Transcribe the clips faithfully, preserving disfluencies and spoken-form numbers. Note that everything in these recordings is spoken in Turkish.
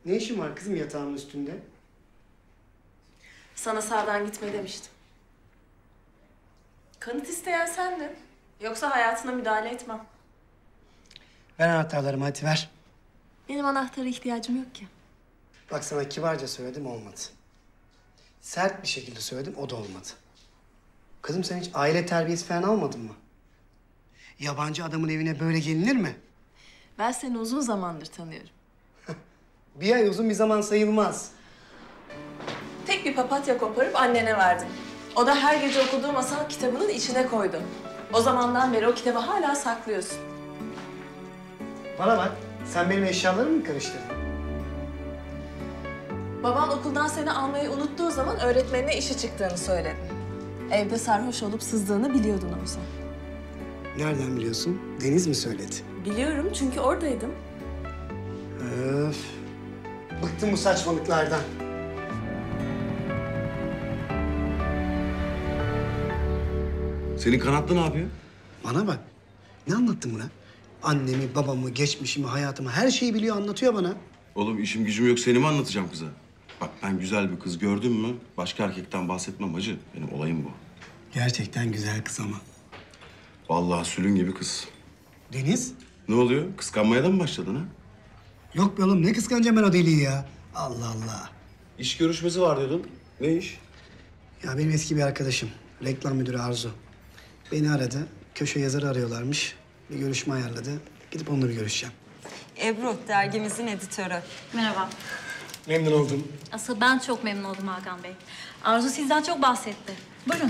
Ne işin var kızım yatağımın üstünde? Sana sağdan gitme demiştim. Kanıt isteyen sendin. Yoksa hayatına müdahale etmem. Ver anahtarlarımı, hadi ver. Benim anahtara ihtiyacım yok ki. Bak sana kibarca söyledim, olmadı. Sert bir şekilde söyledim, o da olmadı. Kızım sen hiç aile terbiyesi falan almadın mı? Yabancı adamın evine böyle gelinir mi? Ben seni uzun zamandır tanıyorum. Bir ay uzun bir zaman sayılmaz. Tek bir papatya koparıp annene verdin. O da her gece okuduğu masal kitabının içine koydu. O zamandan beri o kitabı hala saklıyorsun. Bana bak, sen benim eşyalarımı mı karıştırdın? Baban okuldan seni almayı unuttuğu zaman öğretmenine işi çıktığını söyledi. Evde sarhoş olup sızdığını biliyordun oysa. Nereden biliyorsun? Deniz mi söyledi? Biliyorum çünkü oradaydım. Öf. Bıktım bu saçmalıklardan. Senin kanatlı ne yapıyor? Bana bak. Ne anlattın buna? Annemi, babamı, geçmişimi, hayatımı her şeyi biliyor, anlatıyor bana. Oğlum işim gücüm yok, seni mi anlatacağım kıza? Bak ben güzel bir kız gördüm mü başka erkekten bahsetmem hacı. Benim olayım bu. Gerçekten güzel kız ama. Vallahi sülün gibi kız. Deniz? Ne oluyor? Kıskanmaya da mı başladın ha? Yok be oğlum, ne kıskanacağım ben o deliği ya. Allah Allah. İş görüşmesi var diyordun. Ne iş? Ya benim eski bir arkadaşım, reklam müdürü Arzu. Beni aradı, köşe yazarı arıyorlarmış. Bir görüşme ayarladı. Gidip onunla bir görüşeceğim. Ebru, dergimizin editörü. Merhaba. Memnun oldum. Asıl ben çok memnun oldum Hakan Bey. Arzu sizden çok bahsetti. Buyurun.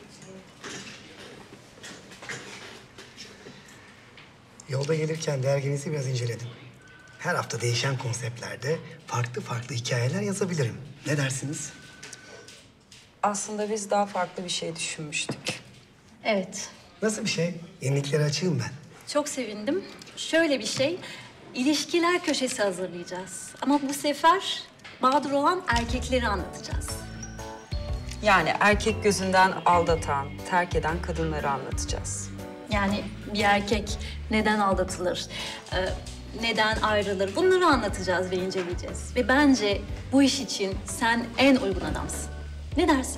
Yolda gelirken derginizi biraz inceledim. Her hafta değişen konseptlerde farklı farklı hikayeler yazabilirim. Ne dersiniz? Aslında biz daha farklı bir şey düşünmüştük. Evet. Nasıl bir şey? Yeniliklere açığım ben. Çok sevindim. Şöyle bir şey, ilişkiler köşesi hazırlayacağız. Ama bu sefer mağdur olan erkekleri anlatacağız. Yani erkek gözünden aldatan, terk eden kadınları anlatacağız. Yani bir erkek neden aldatılır, e, neden ayrılır bunları anlatacağız ve inceleyeceğiz. Ve bence bu iş için sen en uygun adamsın. Ne dersin?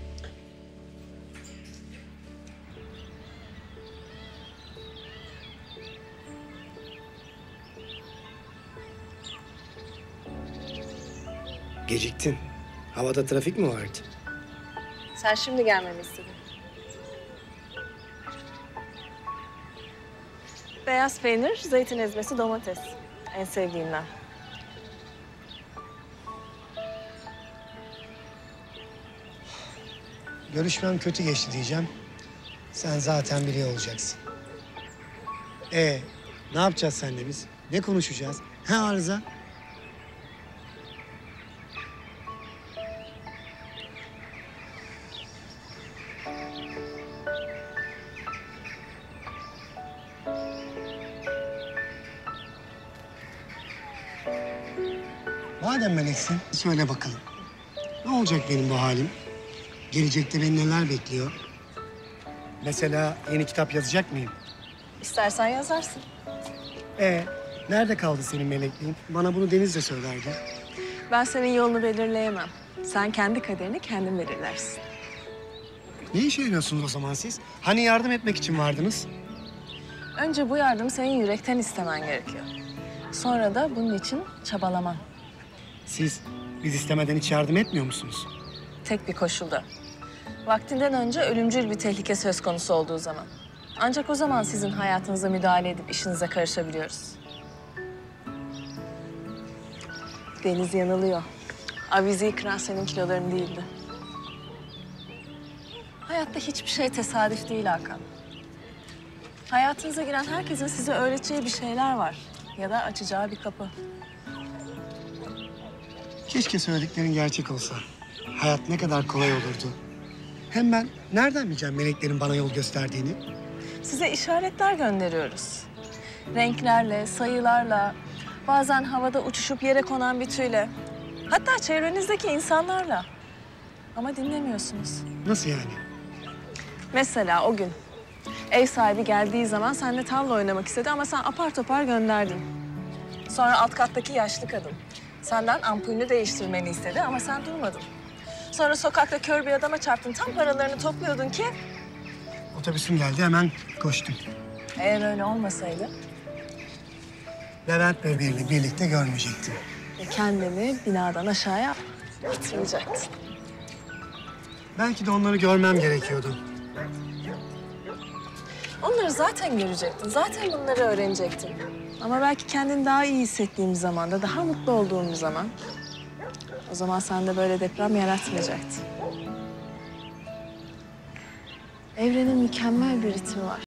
Geciktin. Havada trafik mi vardı? Sen şimdi gelmemi istedin. Beyaz peynir, zeytin ezmesi, domates. En sevdiğimden. Görüşmem kötü geçti diyeceğim. Sen zaten biliyor olacaksın. Ee, ne yapacağız seninle biz? Ne konuşacağız? Ha Arıza? Madem meleksin, söyle bakalım. Ne olacak benim bu halim? Gelecekte beni neler bekliyor? Mesela yeni kitap yazacak mıyım? İstersen yazarsın. Ee, nerede kaldı senin melekliğin? Bana bunu Deniz de söylerdi. Ben senin yolunu belirleyemem. Sen kendi kaderini kendin belirlersin. Ne işe yarıyorsunuz o zaman siz? Hani yardım etmek için vardınız? Önce bu yardımı senin yürekten istemen gerekiyor. Sonra da bunun için çabalaman. Siz biz istemeden hiç yardım etmiyor musunuz? Tek bir koşulda. Vaktinden önce ölümcül bir tehlike söz konusu olduğu zaman. Ancak o zaman sizin hayatınıza müdahale edip işinize karışabiliyoruz. Deniz yanılıyor. Avizeyi kıran senin kiloların değildi. Hayatta hiçbir şey tesadüf değil Hakan. Hayatınıza giren herkesin size öğreteceği bir şeyler var. Ya da açacağı bir kapı. Keşke söylediklerin gerçek olsa. Hayat ne kadar kolay olurdu. Hem ben nereden bileceğim meleklerin bana yol gösterdiğini? Size işaretler gönderiyoruz. Renklerle, sayılarla, bazen havada uçuşup yere konan bir tüyle. Hatta çevrenizdeki insanlarla. Ama dinlemiyorsunuz. Nasıl yani? Mesela o gün ev sahibi geldiği zaman seninle tavla oynamak istedi ama sen apar topar gönderdin. Sonra alt kattaki yaşlı kadın. Senden ampulünü değiştirmeni istedi ama sen durmadın. Sonra sokakta kör bir adama çarptın. Tam paralarını topluyordun ki... Otobüsüm geldi, hemen koştum. Eğer öyle olmasaydı Levent bebeğiyle birlikte görmeyecektim. kendini binadan aşağıya atmayacaktın. Belki de onları görmem gerekiyordu. Onları zaten görecektin. Zaten bunları öğrenecektin. Ama belki kendini daha iyi hissettiğin bir zamanda, daha mutlu olduğun bir zaman... o zaman sende böyle deprem yaratmayacaktı. Evrenin mükemmel bir ritmi var.